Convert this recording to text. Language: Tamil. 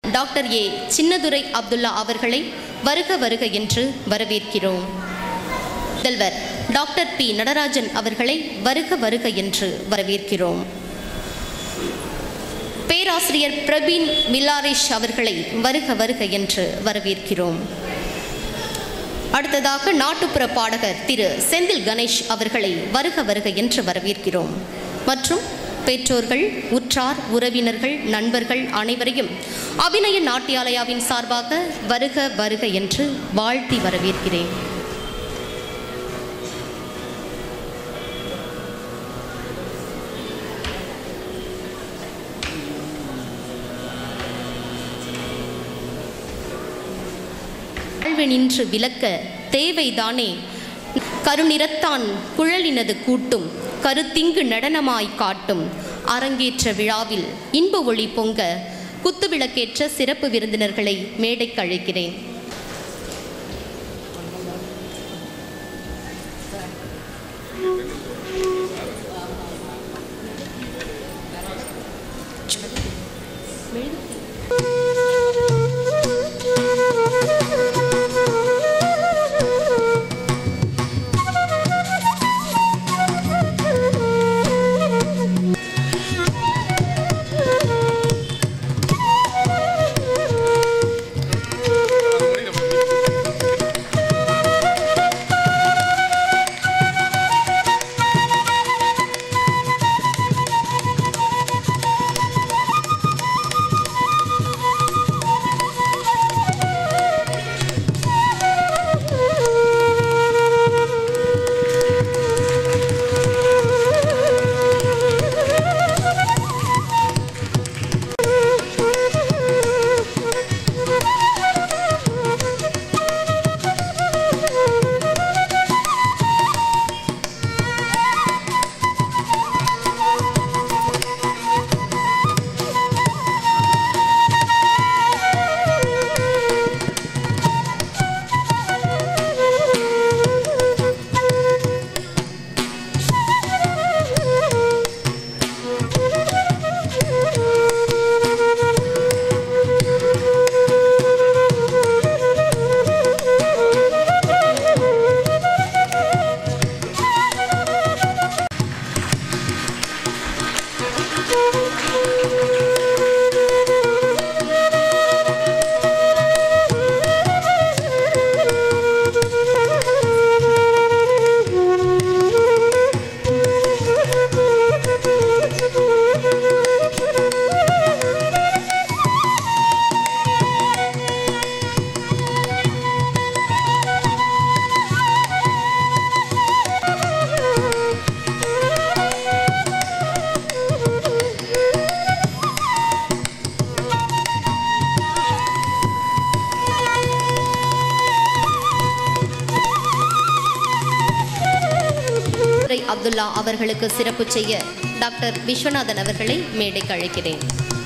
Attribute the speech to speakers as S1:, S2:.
S1: டாக்டர் ஏ சின்னதுரை அப்துல்லா அவர்களை வருக வருக என்று வரவேற்கிறோம். முதல்வர் டாக்டர் பி நடராஜன் அவர்களை வருக வருக என்று வரவேற்கிறோம். பேராசிரியர் பிரவீன் மிலாரேஷ் அவர்களை வருக வருக என்று வரவேற்கிறோம். அடுத்ததாக நாட்டுப்புற பாடகர் திரு செந்தில் கணேஷ் அவர்களை வருக வருக என்று வரவேற்கிறோம். மற்றும் பெற்றோர்கள், உற்றார், உறவினர்கள், நண்பர்கள் அனைவரையும் அபிநய நாட்டியாலயாவின் சார்பாக வருக வருக என்று வாழ்த்தி வரவேற்கிறேன். நின்று விளக்க தேவைதானே கருநிறத்தான் குழலினது கூட்டும் கருத்திங்கு நடனமாய் காட்டும் அரங்கேற்ற விழாவில் இன்ப ஒளி பொங்க குத்துவிளக்கேற்ற சிறப்பு விருந்தினர்களை மேடைக்கு அழைக்கிறேன். அப்துல்லா அவர்களுக்கு சிறப்பு செய்ய டாக்டர் விஸ்வநாதன் அவர்களை மேடைக்கு அழைக்கிறேன்.